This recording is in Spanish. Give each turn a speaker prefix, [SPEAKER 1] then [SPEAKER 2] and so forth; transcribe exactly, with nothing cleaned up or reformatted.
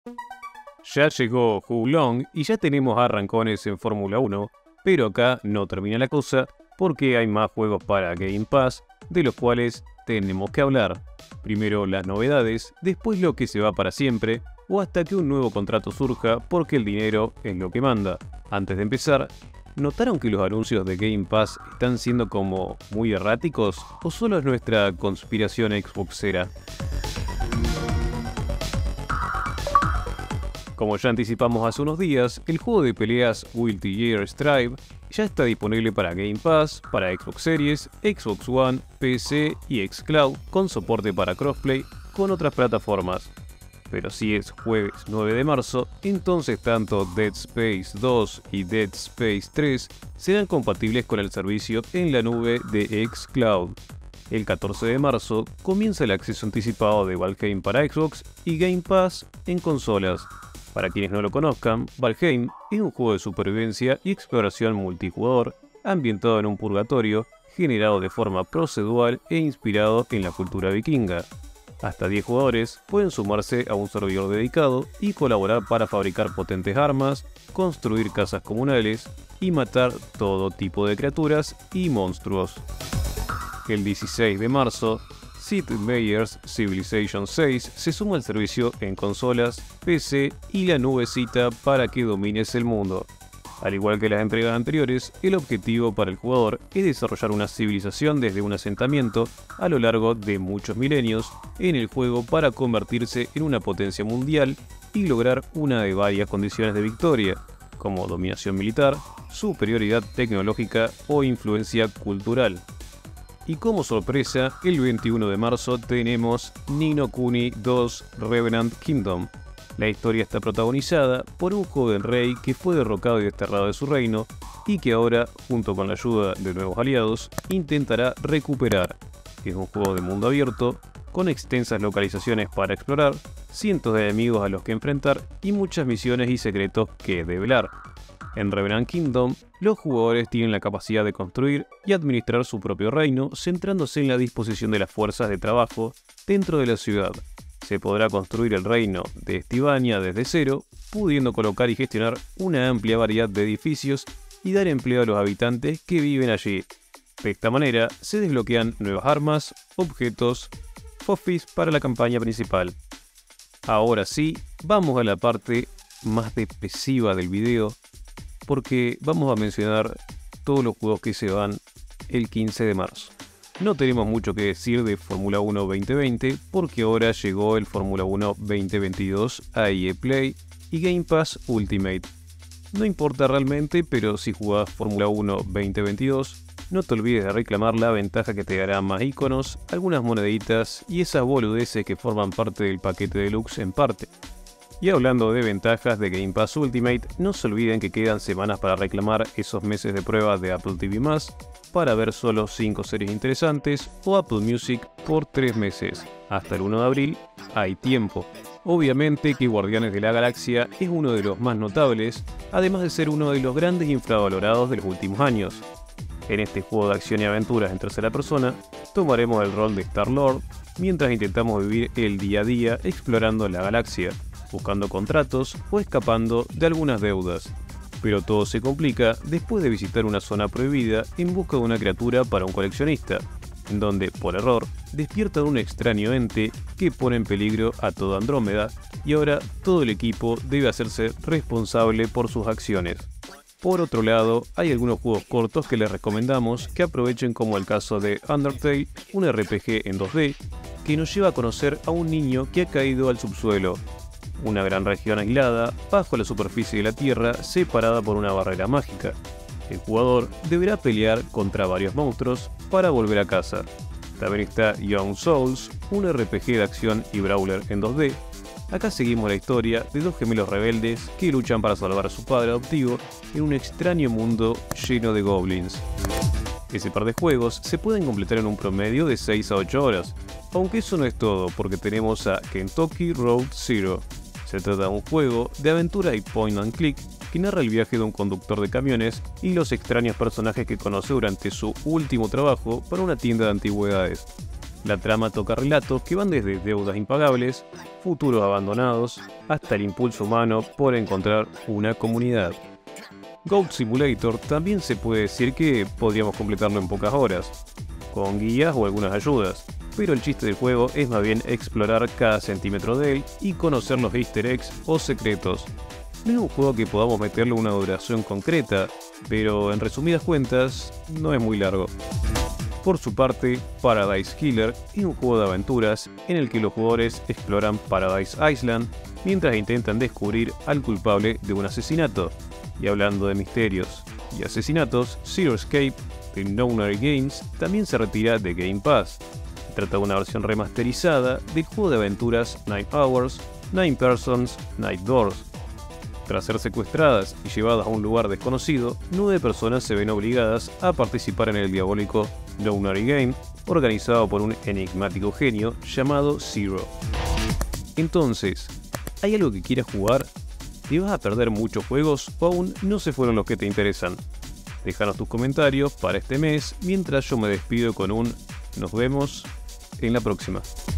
[SPEAKER 1] Ya llegó Hulong y ya tenemos arrancones en Fórmula uno, pero acá no termina la cosa porque hay más juegos para Game Pass, de los cuales tenemos que hablar. Primero las novedades, después lo que se va para siempre, o hasta que un nuevo contrato surja porque el dinero es lo que manda. Antes de empezar, ¿notaron que los anuncios de Game Pass están siendo como muy erráticos? ¿O solo es nuestra conspiración Xboxera? Como ya anticipamos hace unos días, el juego de peleas Guilty Gear Strive ya está disponible para Game Pass, para Xbox Series, Xbox One, P C y Xcloud, con soporte para crossplay con otras plataformas. Pero si es jueves nueve de marzo, entonces tanto Dead Space dos y Dead Space tres serán compatibles con el servicio en la nube de Xcloud. El catorce de marzo comienza el acceso anticipado de Valheim para Xbox y Game Pass en consolas. Para quienes no lo conozcan, Valheim es un juego de supervivencia y exploración multijugador ambientado en un purgatorio, generado de forma procedural e inspirado en la cultura vikinga. Hasta diez jugadores pueden sumarse a un servidor dedicado y colaborar para fabricar potentes armas, construir casas comunales y matar todo tipo de criaturas y monstruos. El dieciséis de marzo, Sid Meier's Civilization seis se suma al servicio en consolas, P C y la nubecita para que domines el mundo. Al igual que las entregas anteriores, el objetivo para el jugador es desarrollar una civilización desde un asentamiento a lo largo de muchos milenios en el juego para convertirse en una potencia mundial y lograr una de varias condiciones de victoria, como dominación militar, superioridad tecnológica o influencia cultural. Y como sorpresa, el veintiuno de marzo tenemos Ni no Kuni dos Revenant Kingdom. La historia está protagonizada por un joven rey que fue derrocado y desterrado de su reino y que ahora, junto con la ayuda de nuevos aliados, intentará recuperar. Es un juego de mundo abierto, con extensas localizaciones para explorar, cientos de enemigos a los que enfrentar y muchas misiones y secretos que develar. En Revenant Kingdom, los jugadores tienen la capacidad de construir y administrar su propio reino, centrándose en la disposición de las fuerzas de trabajo dentro de la ciudad. Se podrá construir el reino de Estivania desde cero, pudiendo colocar y gestionar una amplia variedad de edificios y dar empleo a los habitantes que viven allí. De esta manera, se desbloquean nuevas armas, objetos, fofis para la campaña principal. Ahora sí, vamos a la parte más depresiva del video, porque vamos a mencionar todos los juegos que se van el quince de marzo. No tenemos mucho que decir de Fórmula uno veinte veinte porque ahora llegó el Fórmula uno veinte veintidós a E A Play y Game Pass Ultimate. No importa realmente, pero si jugás Fórmula uno veinte veintidós, no te olvides de reclamar la ventaja que te dará más iconos, algunas moneditas y esas boludeces que forman parte del paquete deluxe en parte. Y hablando de ventajas de Game Pass Ultimate, no se olviden que quedan semanas para reclamar esos meses de prueba de Apple T V más, para ver solo cinco series interesantes, o Apple Music por tres meses. Hasta el uno de abril hay tiempo. Obviamente que Guardianes de la Galaxia es uno de los más notables, además de ser uno de los grandes infravalorados de los últimos años. En este juego de acción y aventuras en tercera persona, tomaremos el rol de Star-Lord, mientras intentamos vivir el día a día explorando la galaxia, buscando contratos o escapando de algunas deudas. Pero todo se complica después de visitar una zona prohibida en busca de una criatura para un coleccionista, en donde, por error, despiertan un extraño ente que pone en peligro a toda Andrómeda y ahora todo el equipo debe hacerse responsable por sus acciones. Por otro lado, hay algunos juegos cortos que les recomendamos que aprovechen, como el caso de Undertale, un R P G en dos D que nos lleva a conocer a un niño que ha caído al subsuelo, una gran región aislada bajo la superficie de la Tierra separada por una barrera mágica. El jugador deberá pelear contra varios monstruos para volver a casa. También está Young Souls, un R P G de acción y brawler en dos D. Acá seguimos la historia de dos gemelos rebeldes que luchan para salvar a su padre adoptivo en un extraño mundo lleno de goblins. Ese par de juegos se pueden completar en un promedio de seis a ocho horas, aunque eso no es todo porque tenemos a Kentucky Road Zero. Se trata de un juego de aventura y point and click que narra el viaje de un conductor de camiones y los extraños personajes que conoce durante su último trabajo para una tienda de antigüedades. La trama toca relatos que van desde deudas impagables, futuros abandonados, hasta el impulso humano por encontrar una comunidad. Goat Simulator también se puede decir que podríamos completarlo en pocas horas, con guías o algunas ayudas, pero el chiste del juego es más bien explorar cada centímetro de él y conocer los easter eggs o secretos. No es un juego que podamos meterle una duración concreta, pero en resumidas cuentas, no es muy largo. Por su parte, Paradise Killer es un juego de aventuras en el que los jugadores exploran Paradise Island mientras intentan descubrir al culpable de un asesinato. Y hablando de misterios y asesinatos, Zero Escape de Nonary Games también se retira de Game Pass. Se trata de una versión remasterizada del juego de aventuras Nine Hours, Nine Persons, Night Doors. Tras ser secuestradas y llevadas a un lugar desconocido, nueve personas se ven obligadas a participar en el diabólico Nonary Game, organizado por un enigmático genio llamado Zero. Entonces, ¿hay algo que quieras jugar? ¿Te vas a perder muchos juegos o aún no se fueron los que te interesan? Déjanos tus comentarios para este mes, mientras yo me despido con un nos vemos en la próxima.